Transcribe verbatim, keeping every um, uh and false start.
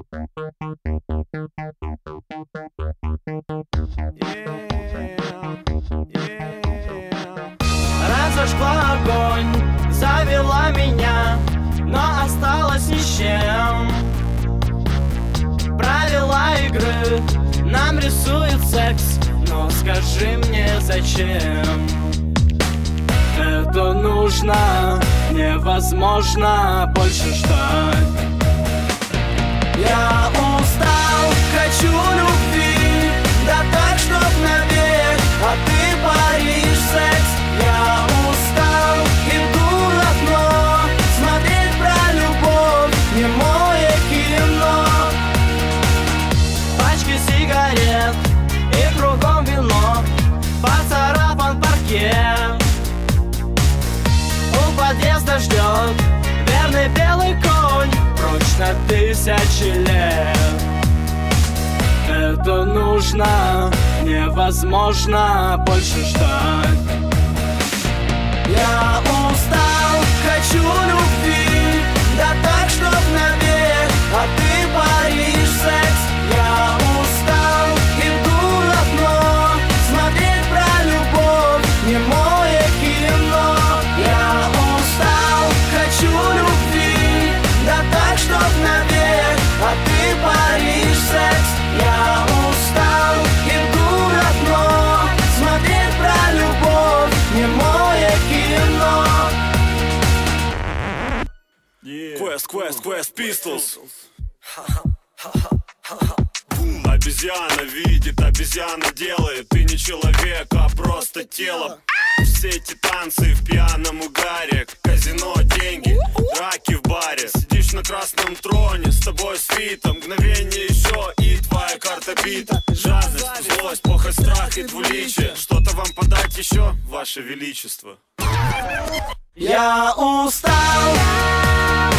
Разожгла огонь, завела меня, но осталась ни с чем. Правила игры нам рисует секс, но скажи мне, зачем? Это нужно, невозможно больше ждать. Я устал, хочу любви, да так, чтоб навек, а ты паришь секс. Я устал, иду на дно, смотреть про любовь, немое кино. Пачки сигарет и кругом вино, поцарапан паркет. У подъезда ждет верный белый конь, прочь на тысячи лет. Это нужно, невозможно больше ждать. Я устал, хочу любви, да так, чтоб навек, а ты паришь секс. Я устал, иду на дно, смотреть про любовь, немое кино. Я устал, хочу любви, да так, чтоб навек, а ты паришь секс. Я устал, иду на дно, смотреть про любовь, немое кино. Quest, Quest, Quest, Pistols. Обезьяна видит, обезьяна делает. Ты не человек, а просто тело. Все эти танцы в пьяном угаре, казино, деньги, драки в баре. Сидишь на красном троне, с тобой свита. Мгновение еще и твоя карта бита. Жадность, злость, похоть, страх и двуличие. Что-то вам подать еще, ваше величество? Я устал.